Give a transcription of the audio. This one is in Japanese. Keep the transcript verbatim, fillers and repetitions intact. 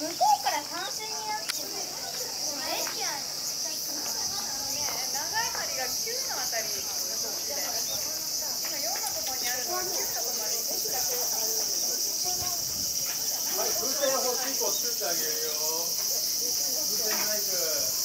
向こうから単線になってる。駅は長い針がきゅうのあたりのそっちで、今よんのところにあるのはきゅうのところまで行ってきた。 はい、風船欲しい子作ってあげるよ。風船細工。